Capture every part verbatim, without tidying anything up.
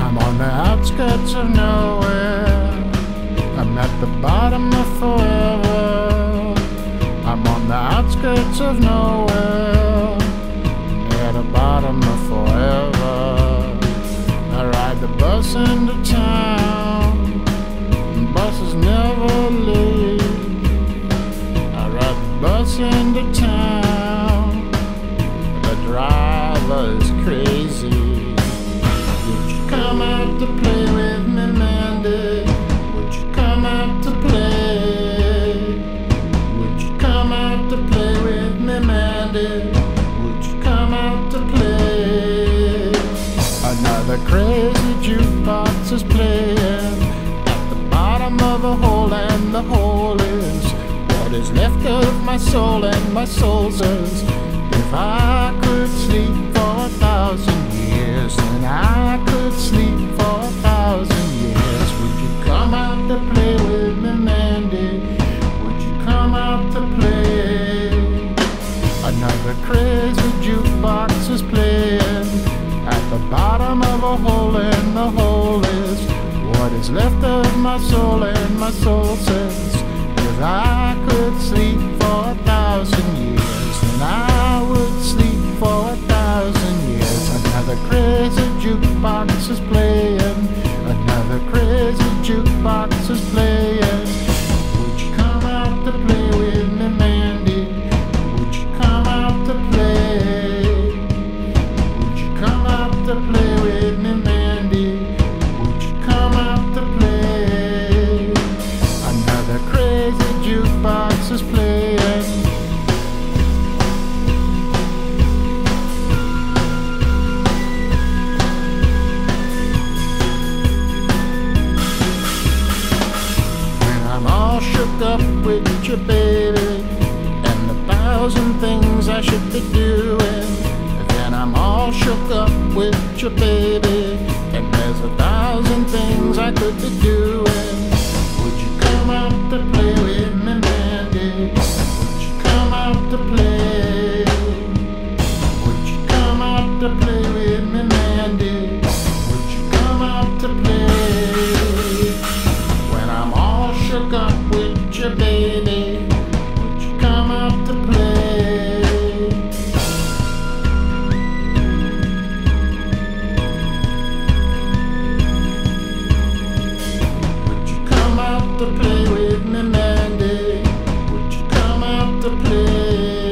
I'm on the outskirts of nowhere. I'm at the bottom of forever. I'm on the outskirts of nowhere, near the bottom of forever. I ride the bus into town, and buses never leave. I ride the bus into town, the driver is crazy. Would you come out to play with me, Mandy? Would you come out to play? Would you come out to play with me, Mandy? Would you come out to play? Another crazy jukebox is playing at the bottom of a hole, and the hole is what is left of my soul, and my soul says, if I could sleep for a thousand years, then I could sleep for a thousand years. Would you come out to play with me, Mandy? Would you come out to play? Another crazy jukebox is playing at the bottom of a hole, and the hole is what is left of my soul, and my soul says, if I could sleep for a thousand years, then I would sleep for a thousand years. Another crazy jukebox is playing, another crazy jukebox is playing. Would you come out to play with me, Mandy? Would you come out to play? Would you come out to play with me, Mandy? Would you come out to play? Another crazy jukebox is playing. When I'm all shook up with you, baby, and a thousand things I should be doing, then I'm all shook up with you, baby, and there's a thousand things I could be doing. Would you come out to play with me, Mandy? Would you come out to play? Would you come out to play with me, Mandy? Would you come out to play? When I'm all shook up with you, baby, would you come out to play? Would you come out to play with me, Mandy? Would you come out to play?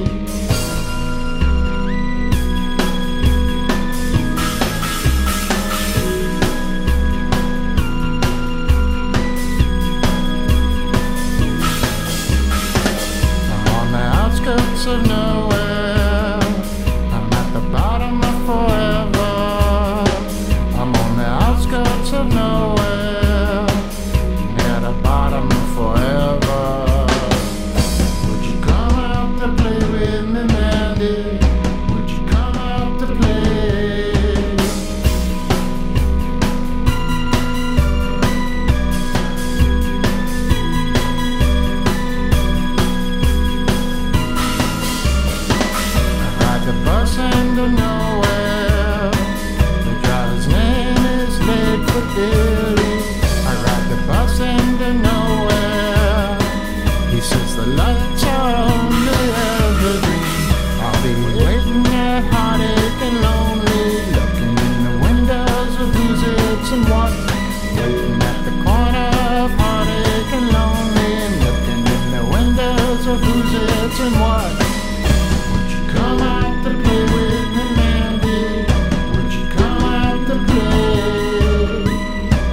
I'm on the outskirts of nowhere. I'm at the bottom of forever. I'm on the outskirts of nowhere, near the bottom of forever. Would you come out to play with me, Mandy? Would you come out to play? I ride the bus into nowhere. The driver's name is Late for Billy. I ride the bus into nowhere. He says the lights are only evergreen. I'll be waiting at heartache and lonely, looking in the windows of who's it's and what. Waiting at the corner of heartache and lonely, and looking in the windows of who's it's and what. Would you come out to play with me, Mandy? Would you come out to play?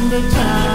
into town.